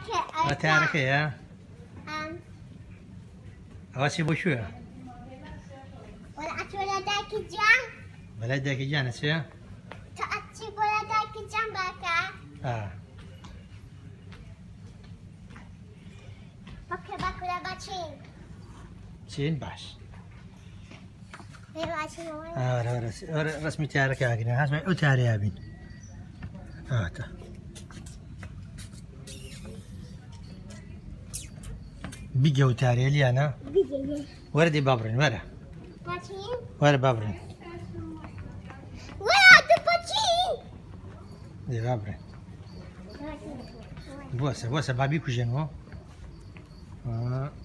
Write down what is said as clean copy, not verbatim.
تیارەکەیە؟ ئەوە چی بۆ کوێە؟ بەلای دایکی گیانە چێ؟ چین باش. ڕسمی تیارەکە ئاگرێ هەزمە ئەو تیارەیە بین. هاتە. بیگە و تیارەیە لیانە؟ وەرە دێ با بڕێن وەرە. وەرە با بڕێن. دێ با بڕێن. بوەسە با بیکوژێنەوە.